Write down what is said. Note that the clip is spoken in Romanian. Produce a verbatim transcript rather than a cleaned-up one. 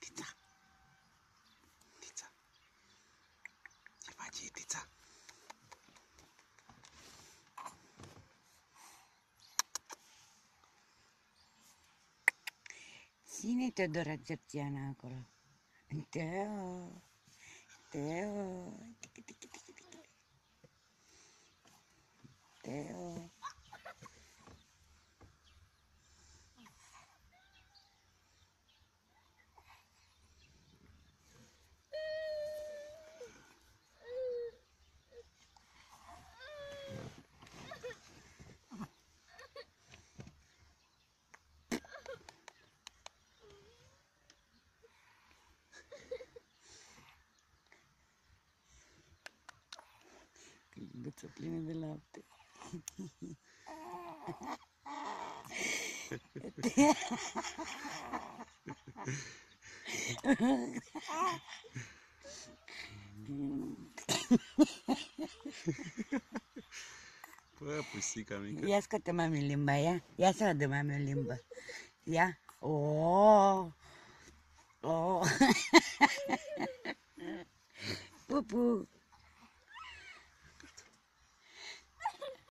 Tița. Tița. Ce face Tița? Cine te doră țepțiana acolo? Teo. Teo. Tichi, tichi, tichi, tichi. Teo. Gâță plină de lapte. Bă, pusica mică. Ia scoate mami limba, ia. Ia să vadă mami o limbă. Ia. Oh. Oh. Pupu.